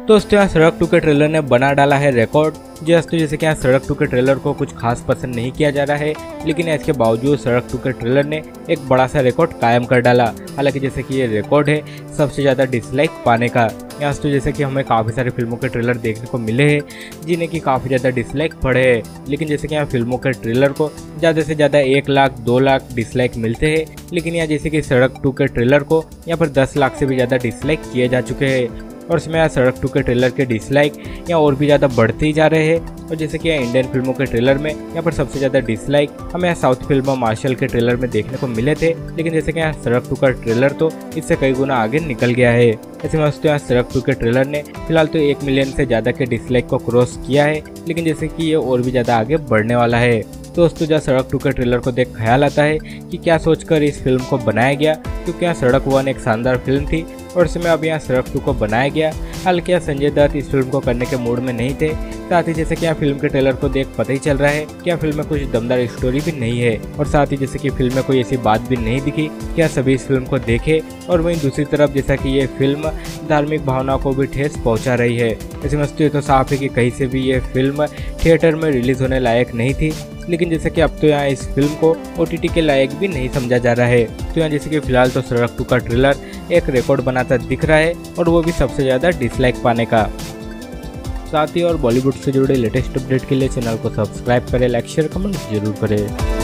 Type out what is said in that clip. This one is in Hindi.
दोस्तों यहाँ सड़क 2 के ट्रेलर ने बना डाला है रिकॉर्ड। दोस्तों जैसे कि यहाँ सड़क 2 के ट्रेलर को कुछ खास पसंद नहीं किया जा रहा है, लेकिन इसके बावजूद सड़क 2 के ट्रेलर ने एक बड़ा सा रिकॉर्ड कायम कर डाला। हालांकि जैसे कि ये रिकॉर्ड है सबसे ज़्यादा डिसलाइक पाने का। यहाँ तो जैसे कि हमें काफ़ी सारी फिल्मों के ट्रेलर देखने को मिले हैं जिन्हें कि काफ़ी ज़्यादा डिसलाइक पड़े हैं, लेकिन जैसे कि यहाँ फिल्मों के ट्रेलर को ज़्यादा से ज़्यादा 1 लाख 2 लाख डिसलाइक मिलते हैं, लेकिन यहाँ जैसे कि सड़क 2 के ट्रेलर को यहाँ पर 10 लाख से भी ज़्यादा डिसलाइक किए जा चुके हैं। और इसमें यहाँ सड़क 2 के ट्रेलर के डिसलाइक यहाँ और भी ज़्यादा बढ़ते ही जा रहे हैं। और जैसे कि यहाँ इंडियन फिल्मों के ट्रेलर में यहाँ पर सबसे ज़्यादा डिसलाइक हमें यहाँ साउथ फिल्म मार्शल के ट्रेलर में देखने को मिले थे, लेकिन जैसे कि यहाँ सड़क 2 का ट्रेलर तो इससे कई गुना आगे निकल गया है। ऐसे में यहाँ सड़क 2 के ट्रेलर ने फिलहाल तो 1 मिलियन से ज़्यादा के डिसलाइक को क्रॉस किया है, लेकिन जैसे कि ये और भी ज़्यादा आगे बढ़ने वाला है। दोस्तों जब सड़क 2 के ट्रेलर को देख ख्याल आता है कि क्या सोचकर इस फिल्म को बनाया गया, क्योंकि यहाँ सड़क 1 एक शानदार फिल्म थी और इसमें अब यहाँ सड़क 2 को बनाया गया। हालांकि यहाँ संजय दत्त इस फिल्म को करने के मूड में नहीं थे। साथ ही जैसे कि यहाँ फिल्म के ट्रेलर को देख पता ही चल रहा है कि यहाँ फिल्म में कुछ दमदार स्टोरी भी नहीं है, और साथ ही जैसे कि फिल्म में कोई ऐसी बात भी नहीं दिखी कि यहाँ सभी इस फिल्म को देखे। और वहीं दूसरी तरफ जैसा कि ये फिल्म धार्मिक भावनाओं को भी ठेस पहुँचा रही है। ऐसे में तो साफ है कि कहीं से भी ये फिल्म थिएटर में रिलीज होने लायक नहीं थी, लेकिन जैसे कि अब तो यहाँ इस फिल्म को OTT के लायक भी नहीं समझा जा रहा है। तो यहाँ जैसे कि फिलहाल तो सड़क 2 का ट्रेलर एक रिकॉर्ड बनाता दिख रहा है, और वो भी सबसे ज़्यादा डिसलाइक पाने का। साथ ही और बॉलीवुड से जुड़े लेटेस्ट अपडेट के लिए चैनल को सब्सक्राइब करें, लाइक शेयर कमेंट जरूर करें।